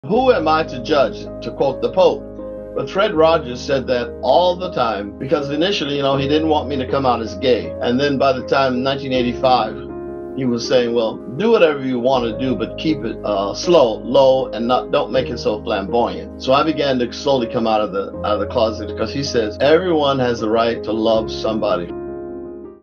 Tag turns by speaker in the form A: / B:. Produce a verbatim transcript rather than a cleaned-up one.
A: Who am I to judge, to quote the Pope? But Fred Rogers said that all the time, because initially, you know, he didn't want me to come out as gay. And then by the time nineteen eighty-five, he was saying, well, do whatever you want to do, but keep it uh, slow, low, and not don't make it so flamboyant. So I began to slowly come out of the out of the closet, because he says everyone has the right to love somebody.